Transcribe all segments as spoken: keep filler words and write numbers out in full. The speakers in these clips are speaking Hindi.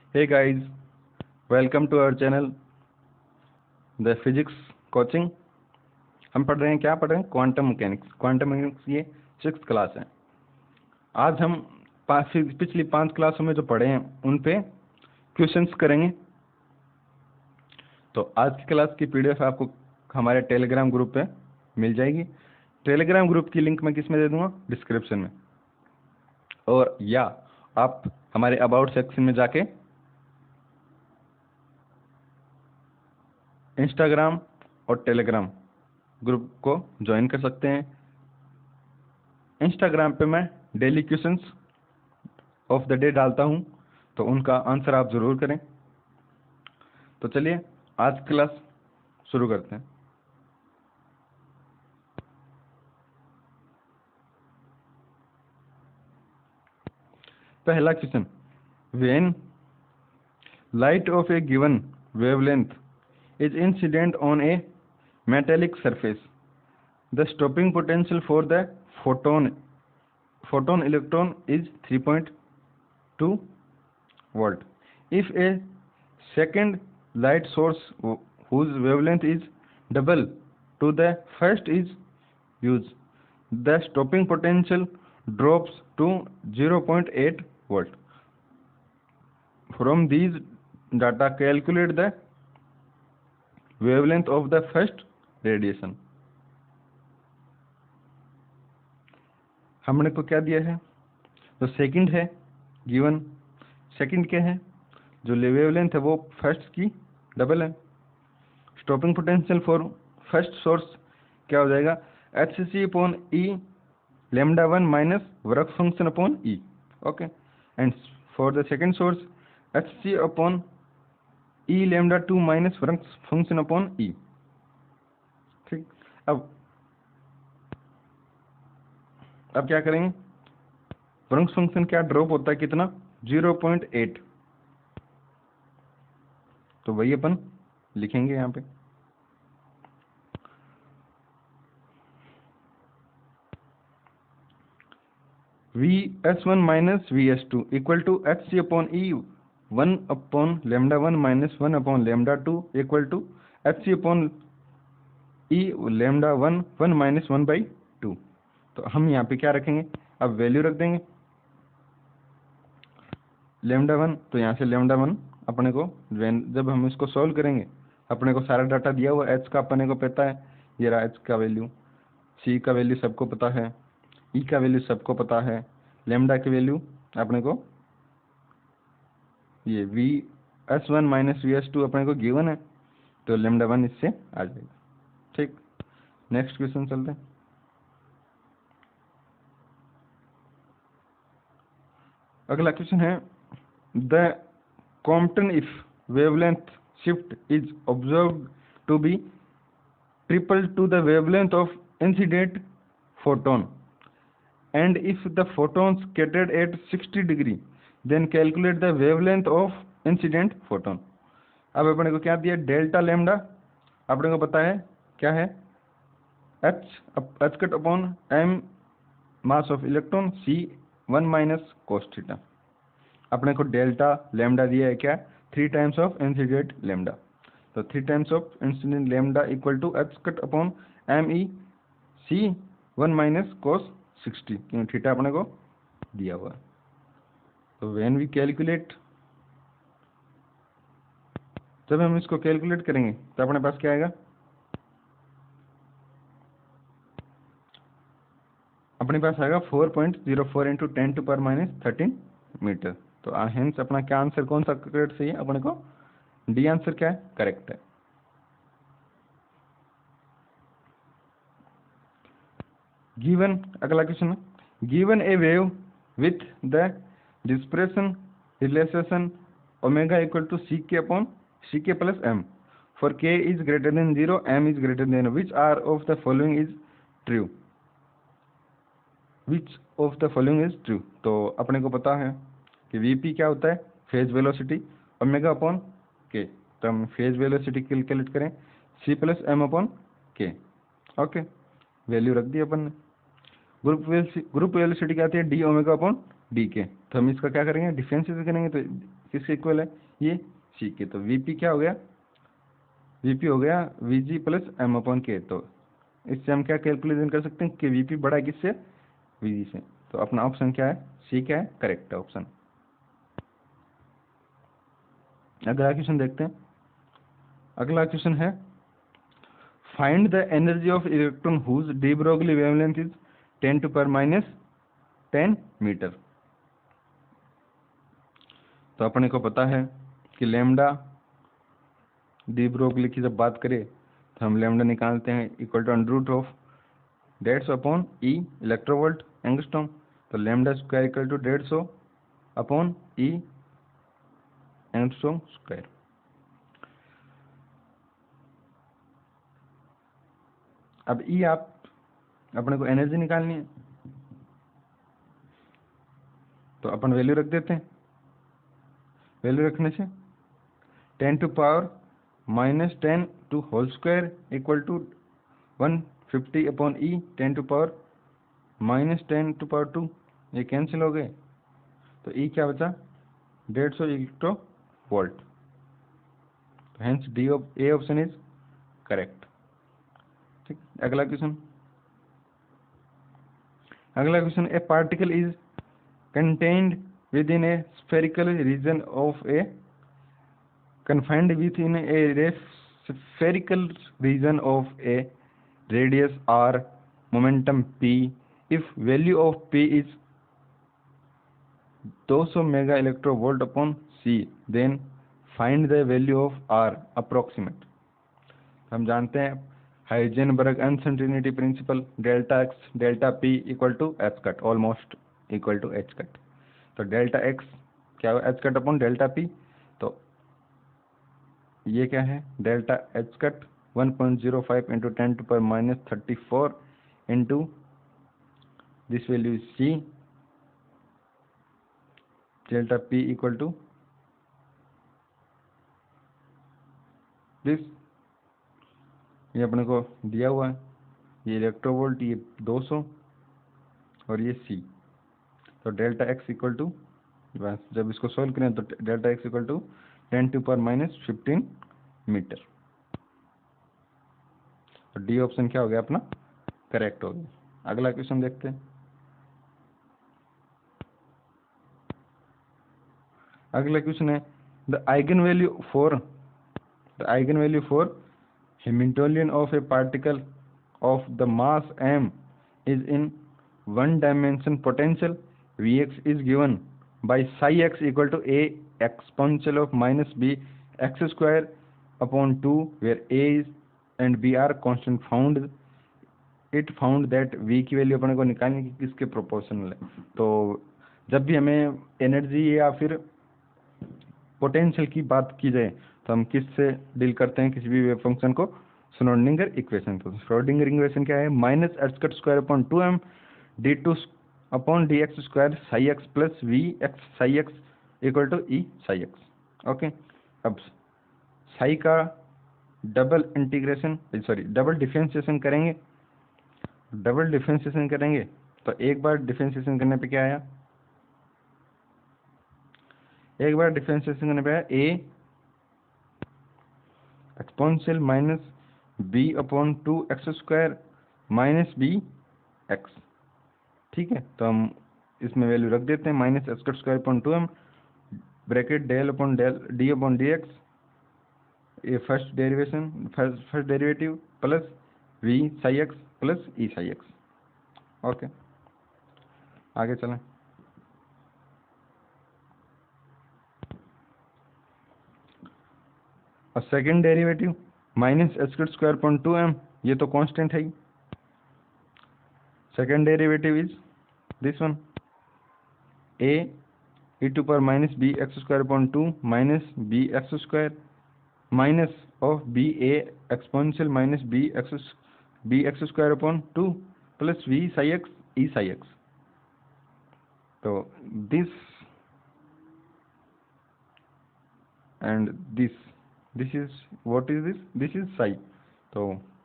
Hey guys, welcome to our channel the physics coaching. हम पढ़ रहे हैं, क्या पढ़ रहे हैं? Quantum mechanics. क्वांटम मैकेनिक्स ये सिक्स क्लास है। आज हम पाँच पिछली पांच क्लासों में जो पढ़े हैं उन पे क्वेश्चंस करेंगे। तो आज की क्लास की पीडीएफ आपको हमारे टेलीग्राम ग्रुप पे मिल जाएगी। टेलीग्राम ग्रुप की लिंक मैं किस में दे दूंगा? डिस्क्रिप्शन में। और या आप हमारे अबाउट सेक्शन में जाके इंस्टाग्राम और टेलीग्राम ग्रुप को ज्वाइन कर सकते हैं। इंस्टाग्राम पे मैं daily questions of the day डालता हूं, तो उनका आंसर आप जरूर करें। तो चलिए आज क्लास शुरू करते हैं। पहला question, when light of a given wavelength is incident on a metallic surface, the stopping potential for the photon photon electron is three point two volt. If a second light source whose wavelength is double to the first is used, the stopping potential drops to zero point eight volt. From these data, calculate the wavelength of the first radiation. हमने को क्या दिया है? तो सेकंड है गिवन। सेकंड क्या है? जो वेवलेंथ है वो फर्स्ट की डबल है। Stopping potential for first source क्या हो जाएगा? H C upon E lambda one minus work function upon E. Okay, and for the second source H C upon E lambda two minus work function upon E. ठीक, अब अब क्या करेंगे? वर्क फंक्शन क्या ड्रॉप होता है? कितना? Zero point eight. तो वही अपन लिखेंगे यहाँ पे। V S one minus V S two equal to H C upon E one upon lambda one minus one upon lambda two equal to H C upon E lambda one one minus one by two. तो हम यहाँ पे क्या रखेंगे? अब वैल्यू रख देंगे लेमडा वन। तो यहाँ से लेमडा वन अपने को जब हम इसको सॉल्व करेंगे, अपने को सारा डाटा दिया हुआ एच का अपने को पता है, ये रहा एच का वैल्यू, सी का वैल्यू सबको पता है, ई का वैल्यू सबको पता है, लेमडा की वैल्यू अपने को ये V S one minus V S two अपने को गिवन है, तो लेमडा वन इससे आ जाएगा। ठीक, नेक्स्ट क्वेश्चन चलते हैं। अगला क्वेश्चन है, the Compton if wavelength shift is observed to be triple to the wavelength of incident photon and if the photons scattered at sixty degree then calculate the wavelength of incident photon. अब अपने को क्या दिया? डेल्टा लेमडा अपने को पता है क्या है? H H cut upon M mass of electron, C one minus cos theta. अपने को डेल्टा लेमडा दिया है क्या? Three times of incident lambda. तो three times of incident lambda equal to H cut upon M E C one minus cos sixty, क्यों थीटा अपने को दिया हुआ है। तो व्हेन वी कैलकुलेट, जब हम इसको कैलकुलेट करेंगे तो अपने पास क्या आएगा? अपने पास आएगा four point zero four into ten to power minus thirteen metre. तो हेंस अपना क्या आंसर, कौन सा करेक्ट सही है? अपने को डी आंसर क्या है? करेक्ट है। गिवन अगला क्वेश्चन है, given a wave with the dispersion relation omega equal to C K upon C K plus M for K is greater than zero, M is greater than, which are of the following is true? Which of the following is true? तो अपने को पता है कि वीपी क्या होता है? Phase velocity omega upon k. तो हम फेज वेलोसिटी कैलकुलेट करें C plus M upon K. Okay, value रख दी अपन ने। ग्रुप ग्रुप वेलोसिटी क्या आती है? डी ओमेगा अपॉन डी के। तो हम इसका क्या करेंगे, डिफरेंशिएशन करेंगे, तो किसके इक्वल है, ये सी के। तो वीपी क्या हो गया, वीपी हो गया V G plus M upon k. तो इससे हम क्या कैलकुलेशन कर सकते हैं कि वीपी बड़ा है किससे, वीजी से। तो अपना ऑप्शन क्या है, सी क्या है, करेक्ट है ऑप्शन। अगला क्वेश्चन देखते हैं। अगला क्वेश्चन है find the energy of electron whose de Broglie wavelength is ten to power minus ten metre. तो अपने को पता है कि लैम्डा डी ब्रोगली की जब बात करें तो हम लैम्डा निकालते हैं equal to under root of डेढ़ सौ अपॉन ई इलेक्ट्रोवोल्ट एंगस्ट्रॉम। तो लैम्डा स्क्वायर इक्वल टू डेढ़ सौ अपॉन ई एंगस्ट्रॉम स्क्वायर। अब ई आप अपने को एनर्जी निकालनी है, तो अपन वैल्यू रख देते हैं। वैल्यू रखने से ten to power minus ten two whole square equal to one fifty upon E ten to power minus ten to power two, ये कैंसिल हो गए। तो ई क्या बचा, डेढ़ सौ इलेक्ट्रो वोल्ट। तो hence D of A option is correct. ठीक, अगला क्वेश्चन। अगला question, a particle is contained within a spherical region of a confined within a spherical region of a radius r, momentum p, if value of p is two hundred mega electrovolt upon c, then find the value of r approximate। हम जानते हैं Heisenberg uncertainty principle, delta X delta P equal to H cut, almost equal to H cut. तो डेल्टा एक्स क्या हो, H cut upon delta P. तो ये क्या है, delta H cut one point zero five into ten to power minus thirty four into this value C, delta P equal to this, ये अपने को दिया हुआ है, ये इलेक्ट्रोवोल्ट, ये दो सौ और ये सी। तो डेल्टा एक्स इक्वल टू, बस जब इसको सोल्व करें तो delta X equal to ten to power minus fifteen metre. तो डी ऑप्शन क्या हो गया अपना, करेक्ट हो गया। अगला क्वेश्चन देखते हैं। अगला क्वेश्चन है the eigen value for the eigen value for Hamiltonian of a particle of the mass m is in one dimension potential Vx is given by psi x equal to a exponential of minus b x square upon two, where a is and b are constant found it found that v की वैल्यू अपने को निकालने की किसके प्रोपोर्शनल है। तो जब भी हमें एनर्जी या फिर पोटेंशियल की बात की जाए तो हम किससे डील करते हैं, किसी भी वेव फंक्शन को, श्रोडिंगर इक्वेशन। तो श्रोडिंगर इक्वेशन क्या है, minus H cut square upon two M D two upon D X square psi X plus V X psi X equal to E psi X. Okay, अब साई का double integration sorry double differentiation करेंगे। डबल डिफरेंशिएशन करेंगे तो एक बार डिफरेंशिएशन करने पे क्या आया, एक बार डिफरेंशिएशन करने पे आया A exponential minus B upon two X square minus B X. ठीक है, तो हम इसमें वैल्यू रख देते हैं, minus x square upon two M bracket del upon del D upon D x, ये first derivation first first derivative plus V psi X plus E psi X. Okay, आगे चलें। और second derivative minus H square upon two M, ये तो कांस्टेंट है ही। Second derivative is this one, A E to power minus B X square upon two minus B X square minus of B A exponential minus B X B X square upon two plus V psi X E psi X. तो this and this this is what is this this is psi. तो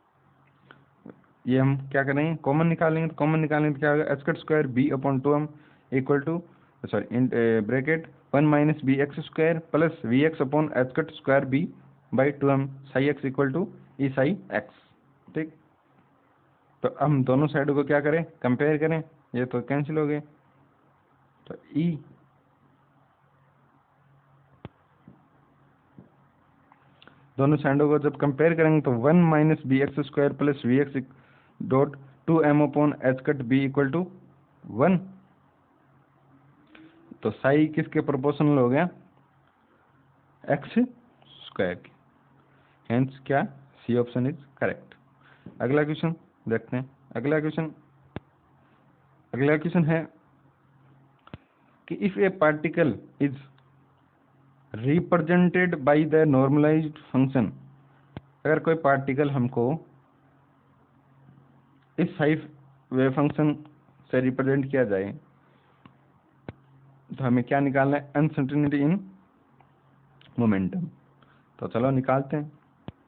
ये हम क्या करेंगे, कॉमन निकालेंगे। तो कॉमन निकालेंगे तो क्या होगा, H cut square B upon two M equal to sorry in bracket one minus B X square plus V X upon H cut square B by two M psi X equal to E psi X. ठीक, तो हम दोनों साइडों को क्या करें, कंपेयर करें, ये तो कैंसिल हो गए, तो ई दोनों साइडों को जब कंपेयर करेंगे तो one minus B X square plus V X dot two M upon H cut B equal to one. तो साई किसके प्रोपोर्शनल हो गया, एक्स स्क्वायर के, हेंस क्या, सी ऑप्शन इज करेक्ट। अगला क्वेश्चन देखते हैं। अगला क्वेश्चन अगला क्वेश्चन है कि if a particle is represented by the normalised function, अगर कोई पार्टिकल हमको इस फाइव वेव फंक्शन से रिप्रेजेंट किया जाए तो हमें क्या निकालना है, अनसर्टेनिटी इन मोमेंटम। तो चलो निकालते हैं।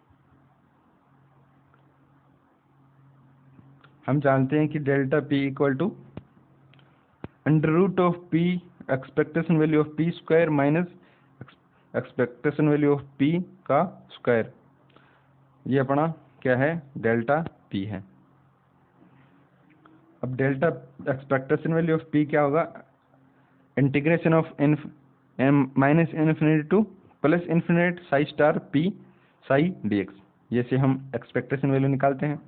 हम जानते हैं कि delta P equal to under root of p expectation value of p square minus expectation value of p का स्क्वायर, ये अपना क्या है, डेल्टा पी है। अब delta expectation value of p क्या होगा, integration of m minus infinity to plus infinite psi star p psi d x, ये से हम एक्सपेक्टेशन वैल्यू निकालते हैं।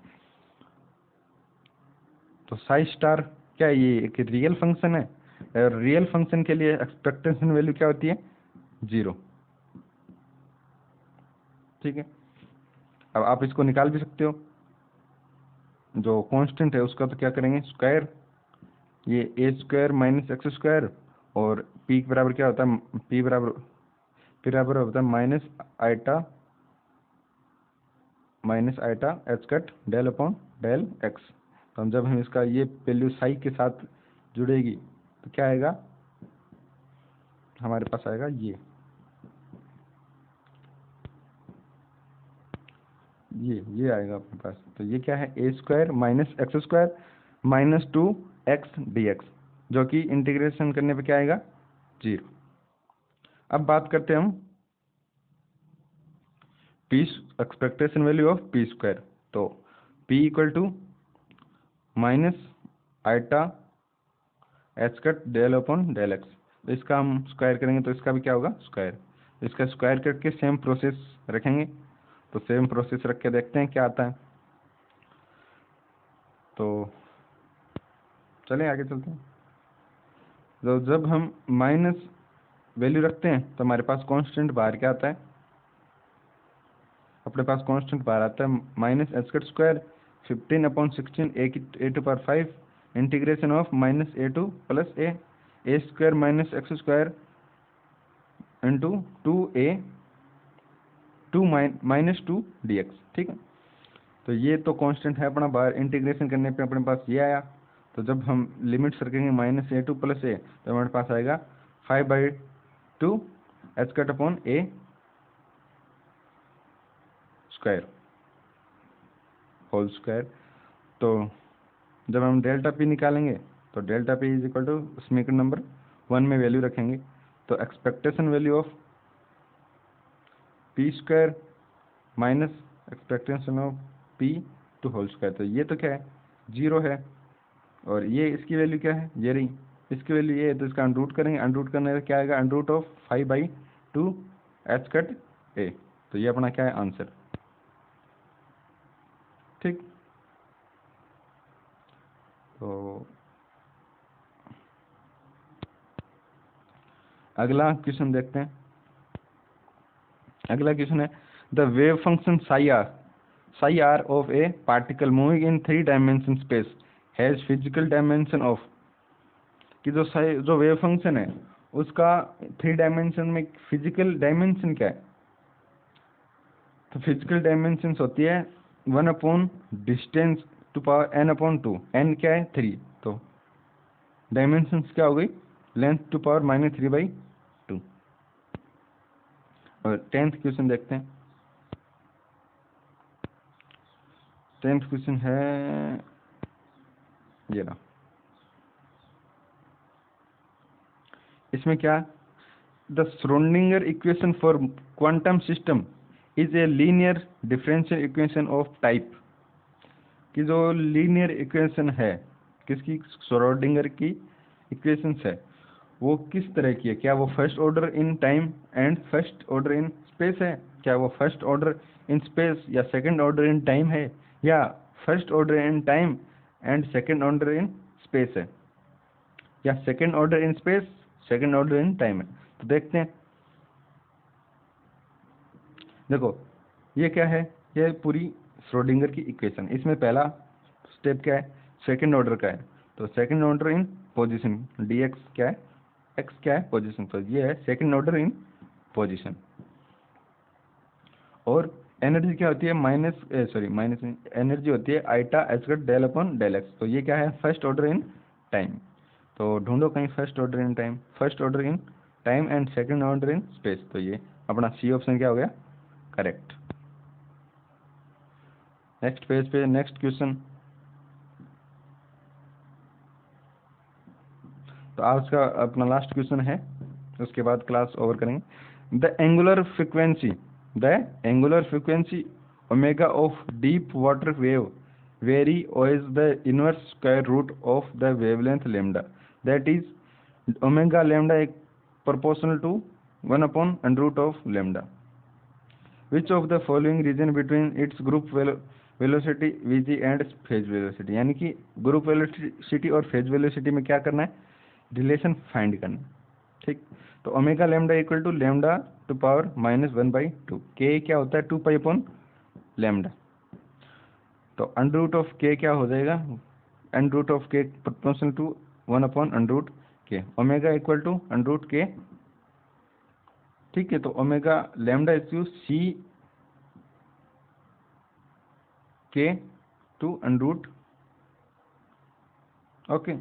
तो साई स्टार क्या है, ये एक रियल फंक्शन है, और रियल फंक्शन के लिए एक्सपेक्टेशन वैल्यू क्या होती है, जीरो। ठीक है, अब आप इसको निकाल भी सकते हो, जो कांस्टेंट है उसका तो क्या करेंगे, स्क्वायर, ये a square minus x square, और पी के बराबर क्या होता है, पी बराबर पी बराबर होता है minus eta minus eta h cut del upon del x. तो हम जब हम इसका ये वैल्यू साई के साथ जुड़ेगी तो क्या आएगा, हमारे पास आएगा ये ये ये आएगा अपने पास। तो ये क्या है, a square minus x square minus two x d x, जो कि इंटीग्रेशन करने पे क्या आएगा, जीरो। अब बात करते हैं हम p expectation value of p square. तो p equal to minus eta h cut del upon del x, तो इसका हम स्क्वायर करेंगे तो इसका भी क्या होगा, स्क्वायर। इसका स्क्वायर करके सेम प्रोसेस रखेंगे, तो सेम प्रोसेस रख के देखते हैं क्या आता है। तो चलें आगे चलते हैं। तो जब हम माइनस वैल्यू रखते हैं तो हमारे पास कांस्टेंट बाहर क्या आता है, अपने पास कांस्टेंट बाहर आता है minus H cut square fifteen upon sixteen a की a to power five integration of minus a to plus a a square minus x square into two a to minus two d x. ठीक है, तो ये तो कांस्टेंट है अपना, बाहर इंटीग्रेशन करने पे अपने पास ये आया। तो जब हम लिमिट्स रखेंगे minus a to plus a, तो हमारे पास आएगा five by two H cut upon a square whole square. तो जब हम डेल्टा पी निकालेंगे तो delta p is equal to समीकरण नंबर वन में वैल्यू रखेंगे, तो expectation value of p square minus expectation of p to whole square, तो ये तो क्या है, जीरो है, और ये इसकी वैल्यू क्या है, ये रही, इसकी वैल्यू ये है, तो इसका अंडरूट करेंगे, अंडरूट करने का क्या आएगा, under root of five by two H cut a. तो ये अपना क्या है, आंसर। ठीक, तो अगला क्वेश्चन देखते हैं। अगला क्वेश्चन है the wave function psi r psi r of a particle moving in three dimension space has physical dimension of, कि जो साई जो वेव फंक्शन है उसका थ्री डायमेंशन में फिजिकल डायमेंशन क्या है, तो फिजिकल डायमेंशन होती है one upon distance to power n upon two, n क्या है, थ्री, तो डायमेंशन क्या हो गई, length to power minus three by two. और टेंथ क्वेश्चन देखते हैं। टेंथ क्वेश्चन है ये रहा, इसमें क्या, the Schrodinger equation for quantum system is a linear differential equation of type, कि जो लीनियर इक्वेशन है किसकी, श्रोडिंगर की इक्वेशंस है, वो किस तरह की है, क्या वो first order in time and first order in space है, क्या वो फर्स्ट ऑर्डर इन स्पेस या सेकंड ऑर्डर इन टाइम है, या first order in time and second order in space है, या second order in space second order in time है। तो देखते हैं, देखो ये क्या है, ये पूरी श्रोडिंगर की इक्वेशन, इसमें पहला स्टेप क्या है, सेकंड ऑर्डर का है, तो second order in position, d x क्या है, एक्स क्या है पोजीशन, तो ये है सेकंड ऑर्डर इन पोजीशन। और एनर्जी क्या होती है, माइनस सॉरी माइनस एनर्जी होती है आइटा एच का डेल अपॉन डेल एक्स, तो ये क्या है फर्स्ट ऑर्डर इन टाइम। तो ढूंढो कहीं first order in time, first order in time and second order in space, तो ये अपना सी ऑप्शन क्या हो गया, करेक्ट। नेक्स्ट पेज पे नेक्स्ट क्वेश्चन, तो आज का अपना लास्ट क्वेश्चन है, उसके बाद क्लास ओवर करेंगे। The angular frequency the angular frequency omega of deep water wave very as the inverse square root of the wavelength lambda, that is omega lambda एक proportional to one upon under root of lambda. Which of the following region between its group velocity vg and phase velocity, यानी कि ग्रुप वेलोसिटी और फेज वेलोसिटी में क्या करना है, रिलेशन फाइंड करना है, ठीक। तो omega lambda equal to lambda to power minus one by two, k क्या होता है टू पाई अपॉन लैम्डा, तो अंडर रूट ऑफ के क्या हो जाएगा, under root of k proportional to one upon under root k, omega equal to under root k, ठीक है। तो omega lambda is c k to under root, okay.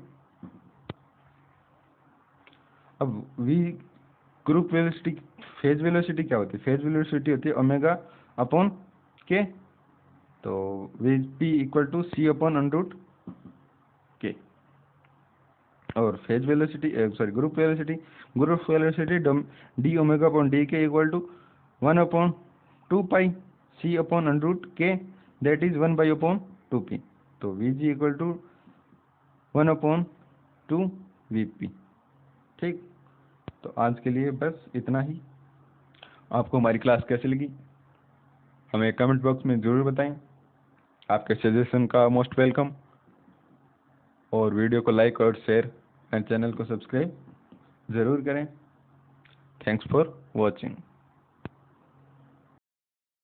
अब v group velocity, phase velocity क्या होती है, फेज वेलोसिटी होती है ओमेगा अपॉन के, तो v p equal to c upon under root k. और phase velocity sorry group velocity, group velocity d omega upon d k equal to one upon two pi c upon under root k, that is one by upon two p, तो v g equal to one upon two v p, ठीक। तो आज के लिए बस इतना ही। आपको हमारी क्लास कैसी लगी हमें कमेंट बॉक्स में ज़रूर बताएं, आपके सजेशन का मोस्ट वेलकम, और वीडियो को लाइक और शेयर एंड चैनल को सब्सक्राइब ज़रूर करें। Thanks for watching.